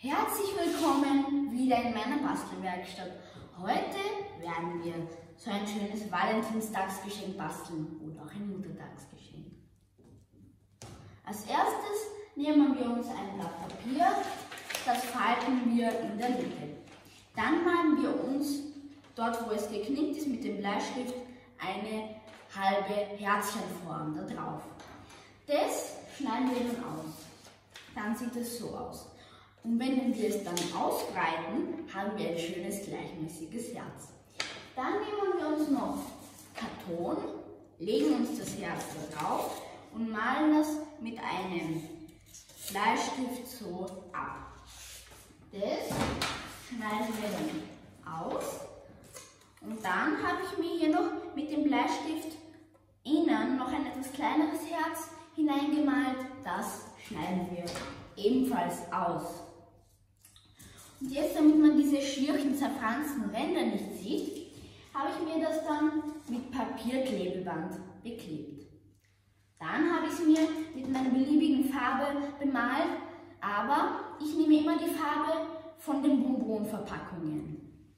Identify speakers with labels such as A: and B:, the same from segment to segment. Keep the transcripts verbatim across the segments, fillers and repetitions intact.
A: Herzlich willkommen wieder in meiner Bastelwerkstatt. Heute werden wir so ein schönes Valentinstagsgeschenk basteln oder auch ein Muttertagsgeschenk. Als erstes nehmen wir uns ein Blatt Papier, das falten wir in der Mitte. Dann malen wir uns dort, wo es geknickt ist, mit dem Bleistift eine halbe Herzchenform da drauf. Das schneiden wir dann aus. Dann sieht es so aus. Und wenn wir es dann ausbreiten, haben wir ein schönes gleichmäßiges Herz. Dann nehmen wir uns noch Karton, legen uns das Herz da drauf und malen das mit einem Bleistift so ab. Das schneiden wir dann aus. Und dann habe ich mir hier noch mit dem Bleistift innen noch ein etwas kleineres Herz hineingemalt. Das schneiden wir ebenfalls aus. Und jetzt, damit man diese schierchen, zerfransten Ränder nicht sieht, habe ich mir das dann mit Papierklebeband beklebt. Dann habe ich es mir mit meiner beliebigen Farbe bemalt, aber ich nehme immer die Farbe von den Bonbon-Verpackungen.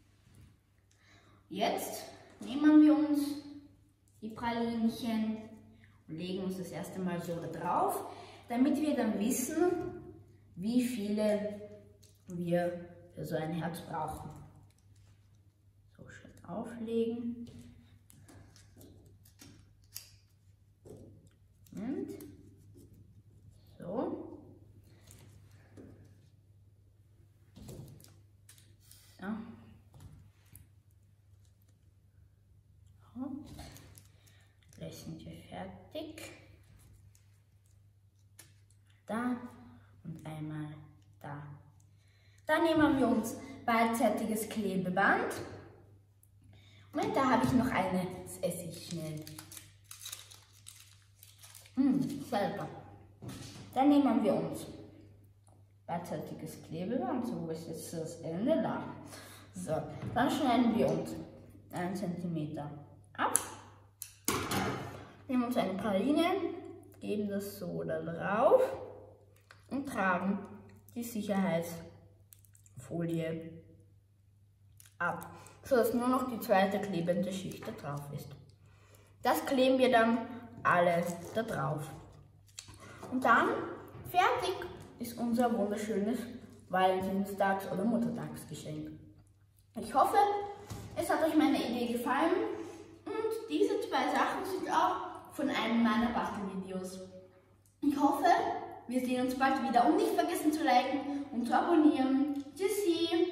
A: Jetzt nehmen wir uns die Pralinchen und legen uns das erste Mal so da drauf, damit wir dann wissen, wie viele wir für so ein Herz brauchen. So schön auflegen. Und so. So. Gleich sind wir fertig. Da und einmal da. Dann nehmen wir uns beidseitiges Klebeband. Und da habe ich noch eine, das esse ich schnell. Mmh, selber. Dann nehmen wir uns beidseitiges Klebeband. So, wo ist jetzt das Ende? Da. So, dann schneiden wir uns einen Zentimeter ab. Nehmen uns eine Praline, geben das so da drauf und tragen die Sicherheitsfolie ab, sodass nur noch die zweite klebende Schicht da drauf ist. Das kleben wir dann alle da drauf. Und dann fertig ist unser wunderschönes Valentinstags- oder Muttertagsgeschenk. Ich hoffe, es hat euch meine Idee gefallen und diese zwei Sachen sind auch von einem meiner Bastelvideos. Ich hoffe, wir sehen uns bald wieder und nicht vergessen zu liken und zu abonnieren. Tschüssi!